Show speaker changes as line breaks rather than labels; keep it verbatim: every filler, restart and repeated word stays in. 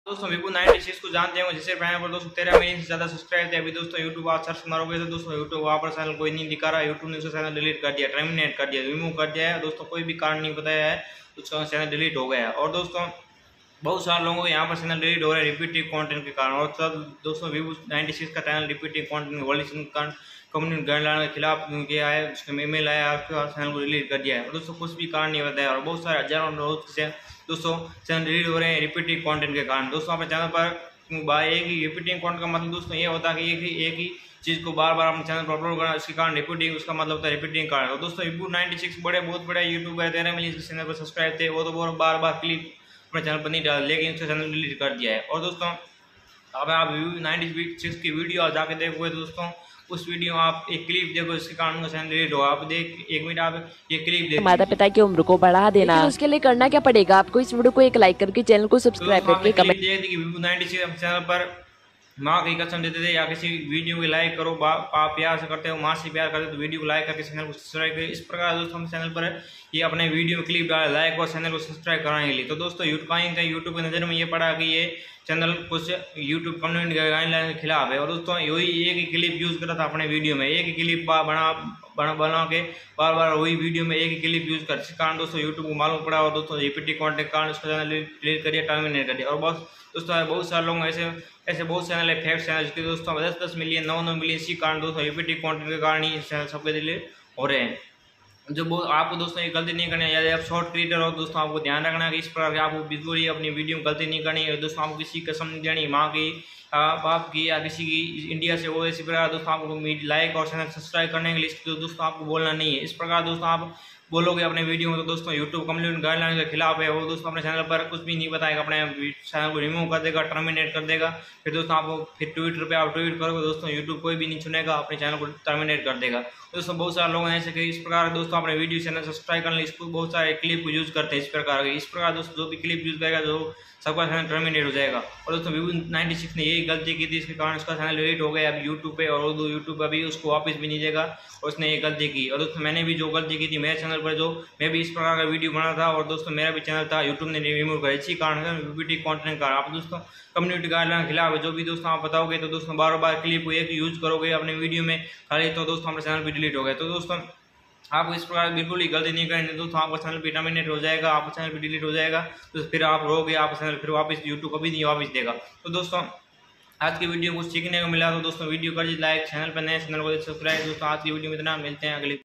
दोस्तों विभू ninety six को जानते हो, जिसे चैनल पर दोस्तों तेरह मिलियन से ज्यादा सब्सक्राइब थे। अभी दोस्तों यूट्यूब आप सर्च मारोगे तो दोस्तों यूट्यूब वहाँ पर चैनल कोई नहीं दिखा रहा। यूट्यूब ने उसका चैनल डिलीट कर दिया, टर्मिनेट कर दिया, रिमूव कर दिया है। दोस्तों कोई भी कारण नहीं बताया है, उसका चैनल डिलीट हो गया है। और दोस्तों बहुत सारे लोगों को यहाँ पर चैनल डिलीट हो रहा है रिपीटिव कंटेंट के कारण। और सब दोस्तों विवो नाइनटी सिक्स का channel repetitive content violation community guideline के खिलाफ किया है, उसके ईमेल आया, उसके चैनल को डिलीट कर दिया है। और दोस्तों कुछ भी कारण नहीं बताया। और बहुत सारे हजारों लोग से दोस्तों चैनल डिलीट हो रहे हैं रिपीटिव कंटेंट के कारण। दोस्तों अपने चैनल पर बाय एक ही रिपीटिंग कंटेंट का मतलब दोस्तों ये होता है कि एक ही एक ही चीज़ को बार बार अपने चैनल पर अपलोड करना, इसके कारण रिपीटिंग उसका मतलब होता है रिपीटिंग कारण। तो दोस्तों विभू नाइनटी सिक्स बड़े बहुत बड़े यूट्यूब है, तेरह मिलियन चैनल पर सब्सक्राइब थे, वो तो बहुत बार बार क्लिप अपने चैनल पर नहीं डाला, लेकिन उसका चैनल डिलीट कर दिया है। और दोस्तों अब आप विभू नाइनटी सिक्स की वीडियो आप जाके देखोगे तो दोस्तों उस वीडियो आप एक क्लिप देखो, इसके कारण उनका चैनल डिलीट हो। आप देख एक मिनट आप ये क्लिप देखो।
माता पिता की उम्र को बढ़ा देना, उसके लिए करना क्या पड़ेगा आपको? इस वीडियो को एक लाइक करके चैनल को सब्सक्राइब
तो
करके कमेंट
देख दी कि विभू नाइनटी सिक्स चैनल पर माँ की कसम देते थे या किसी वीडियो को लाइक करो, आप प्यार से करते हो, माँ से प्यार करते हो तो वीडियो को लाइक करके चैनल को सब्सक्राइब करें। इस प्रकार दोस्तों हम चैनल पर ये अपने वीडियो क्लिप डाले लाइक और चैनल को सब्सक्राइब कराने के लिए। तो दोस्तों यूट्यूब यूट्यूब की नज़र में ये पड़ा कि ये चैनल कुछ यूट्यूब कम्युनिटी गाइडलाइन के खिलाफ है। और दोस्तों यही एक ही क्लिप यूज़ करा था अपने वीडियो में, एक ही क्लिप बना बना बना के बार बार वही वीडियो में एक ही क्लिप यूज़ कर, जिस कारण दोस्तों यूट्यूब को मालूम पड़ा और दोस्तों रिपीटिव कंटेंट के कारण उसका चैनल डिलीट करिए, टर्मिनेट कर दिया। और बस दोस्तों बहुत सारे लोग ऐसे ऐसे बहुत चैनल है फेक चैनल जिसके दोस्तों दस दस मिलियन नौ नौ मिलियन इसी कारण दोस्तों रिपीटिव कंटेंट के कारण ही चैनल सबके डिलीट हो रहे हैं। जो बहुत आपको दोस्तों ये गलती नहीं करनी है। यदि आप शॉर्ट क्रिएटर हो दोस्तों आपको ध्यान रखना है कि इस प्रकार के आपको बिल्कुल ही अपनी वीडियो में गलती नहीं करनी है। दोस्तों आपको किसी कसम नहीं देनी, माँ की बाप की या किसी की इंडिया से हो, इसी प्रकार दोस्तों आपको लाइक और चैनल सब्सक्राइब करने के लिए तो दोस्तों आपको बोलना नहीं है। इस प्रकार दोस्तों आप बोलोगे अपने वीडियो में तो दोस्तों यूट्यूब कम्युनिटी गाइडलाइन के खिलाफ है। वो दोस्तों अपने चैनल पर कुछ भी नहीं बताएगा, अपने चैनल को रिमूव कर देगा, टर्मिनेट कर देगा। फिर दोस्तों आपको फिर ट्विटर पे आप ट्वीट करोगे दोस्तों यूट्यूब कोई भी नहीं सुनेगा, अपने चैनल को टर्मिनेट कर देगा। दोस्तों बहुत सारे लोग ऐसे कि इस प्रकार दोस्तों अपने वीडियो चैनल सब्सक्राइब करने इसको बहुत सारे क्लिप को यूज़ करते हैं इस प्रकार के। इस प्रकार दोस्तों जो भी क्लिप यूज़ करेगा जो सबका चैनल टर्मिनेट हो जाएगा। और दोस्तों विभू नाइनटी सिक्स ने यही गलती की थी, इसके कारण उसका चैनल डिलीट हो गया अभी यूट्यूब पे। और वो यूट्यूब अभी उसको वापस भी नहीं देगा और उसने ये गलती की। और दोस्तों मैंने भी जो गलती की थी मेरे चैनल पर, जो मैं भी इस प्रकार का वीडियो बना था और दोस्तों मेरा भी चैनल था, यूट्यूब ने रिमूव कर, इसी कारण रिपीटिव कंटेंट का। आप दोस्तों कम्युनिटी गाइडलाइन के खिलाफ है, जो भी दोस्तों आप बताओगे तो दोस्तों बार बार क्लिप को एक यूज़ करोगे अपने वीडियो में खाली, तो दोस्तों हमारे चैनल भी डिलीट हो गए। तो दोस्तों आपको इस प्रकार बिल्कुल ही गलती नहीं करनी दोस्तों, आपका चैनल भी टर्मिनेट हो जाएगा, आपका चैनल भी डिलीट हो जाएगा। तो फिर आप रहोगे, आपका चैनल फिर वापस यूट्यूब कभी नहीं वापस देगा। तो दोस्तों आज की वीडियो कुछ सीखने को मिला तो दोस्तों वीडियो कर लाइक, चैनल पर नए चैनल को सब्सक्राइब। दोस्तों आज की वीडियो में इतना, मिलते हैं अगली।